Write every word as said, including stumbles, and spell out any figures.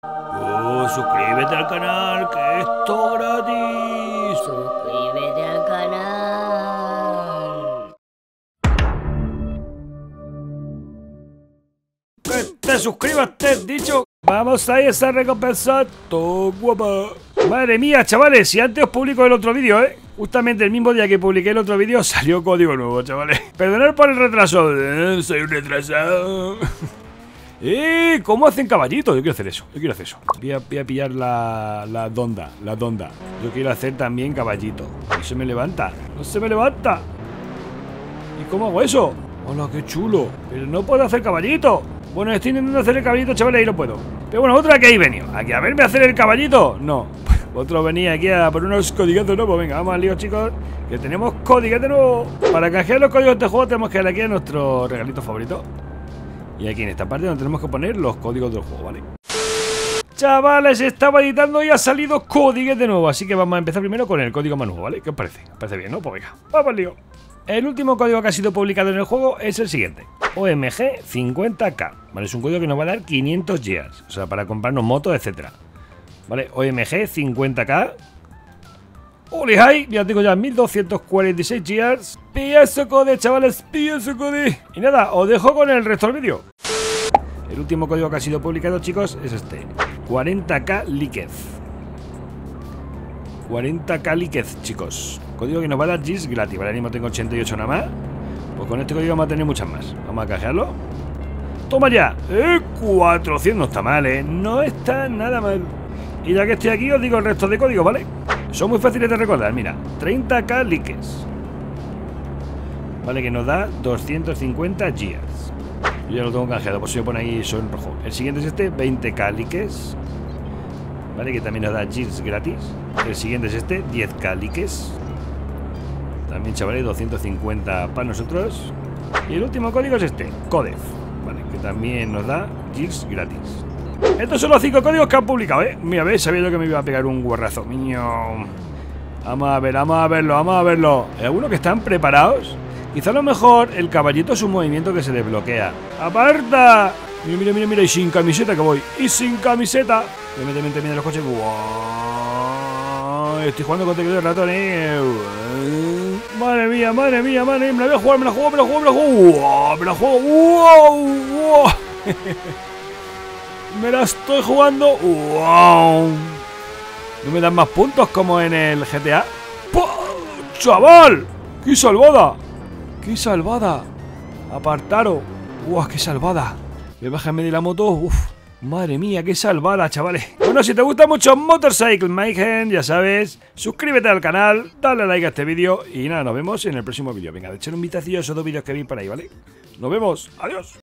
Oh, suscríbete al canal, que es todo gratis. Suscríbete al canal. Que te suscribas, te he dicho. Vamos a esa recompensa, todo guapa. Madre mía, chavales, si antes os publico el otro vídeo, ¿eh? Justamente el mismo día que publiqué el otro vídeo salió código nuevo, chavales. Perdonad por el retraso. Eh, soy un retrasado. ¡Eh! ¿Cómo hacen caballitos? Yo quiero hacer eso, yo quiero hacer eso. Voy a, voy a pillar la, la donda, la donda. Yo quiero hacer también caballito. No se me levanta, no se me levanta. ¿Y cómo hago eso? ¡Hola, qué chulo! Pero no puedo hacer caballito. Bueno, estoy intentando hacer el caballito, chavales, y no puedo. Pero bueno, otra que ahí venido. ¿Aquí a verme hacer el caballito? No. Otro venía aquí a por unos códigos nuevos. Venga, vamos al lío, chicos, que tenemos códigos nuevos. Para canjear los códigos de este juego tenemos que ir aquí a nuestro regalito favorito. Y aquí en esta parte donde tenemos que poner los códigos del juego, ¿vale? Chavales, estaba editando y ha salido códigos de nuevo. Así que vamos a empezar primero con el código más nuevo, ¿vale? ¿Qué os parece? ¿Os parece bien, no? Pues venga, vamos al lío. El último código que ha sido publicado en el juego es el siguiente: O M G cincuenta K, ¿vale? Es un código que nos va a dar quinientos gears, o sea, para comprarnos motos, etcétera, ¿vale? O M G cincuenta K. ¡Holy high! Ya tengo ya mil doscientos cuarenta y seis gears. Pilla ese código, chavales, pilla ese código. Y nada, os dejo con el resto del vídeo. El último código que ha sido publicado, chicos, es este: cuarenta K líquez. cuarenta K líquez, chicos. Código que nos va a dar gears gratis, ¿vale? Ahora mismo tengo ochenta y ocho nada más. Pues con este código vamos a tener muchas más. Vamos a canjearlo. ¡Toma ya! ¡Eh! cuatrocientos, no está mal, ¿eh? No está nada mal. Y ya que estoy aquí, os digo el resto de códigos, ¿vale? Son muy fáciles de recordar, mira. treinta K líquez, ¿vale? Que nos da doscientos cincuenta gears. Yo ya lo tengo canjeado, por si yo pone ahí eso en rojo. El siguiente es este, veinte K líquez, ¿vale? Que también nos da gears gratis. El siguiente es este, diez K líquez. También, chavales, doscientos cincuenta para nosotros. Y el último código es este, Codef, ¿vale? Que también nos da gears gratis. Estos son los cinco códigos que han publicado, ¿eh? Mira, ¿ves? Sabía yo que me iba a pegar un guarrazo. Miño. Vamos a ver, vamos a verlo, vamos a verlo. ¿Hay algunos que están preparados? Quizá a lo mejor el caballito es un movimiento que se desbloquea. ¡Aparta! Mira, mira, mira, mira. Y sin camiseta que voy. Y sin camiseta. Me mete, mete, mete los coches. ¡Wow! Estoy jugando con teclado de ratón, ¿eh? Madre mía, madre mía, madre mía. Me la voy a jugar, me la juego, me la juego, me la juego. ¡Wow! Me la juego. ¡Wow! ¡Wow! Me la estoy jugando. ¡Wow! ¿No me dan más puntos como en el G T A? ¡Puh! ¡Chaval! ¡Qué salvada! ¡Qué salvada! Apartaros. ¡Wow! ¡Qué salvada! Me bajan de la moto. ¡Uf! Madre mía, qué salvada, chavales. Bueno, si te gusta mucho Motorcycle Mayhem, ya sabes, suscríbete al canal, dale like a este vídeo y nada, nos vemos en el próximo vídeo. Venga, echar un vistacillo a esos dos vídeos que vi por ahí, ¿vale? Nos vemos. Adiós.